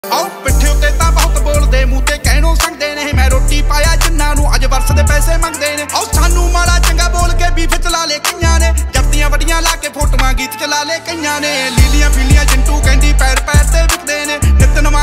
आओ पिट्ठे उत्ते तां बहुत बोलदे मूंह ते कहणों संगदे ने मैं रोटी पाया जिन्हां नूं अज वर्ष दे पैसे मंगदे ने आओ सानू माड़ा चंगा बोल के बीफ चला ले कईयां ने जफ्तियां वड्डियां ला के फोटोआं गीत चला ले कईयां ने लीलियां पीलियां चिंटू कहंदी पैर पैर ते विकदे ने नित नवां